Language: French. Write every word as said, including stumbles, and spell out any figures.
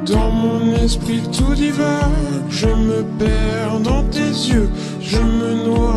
Dans mon esprit tout divague, je me perds dans tes yeux, je me noie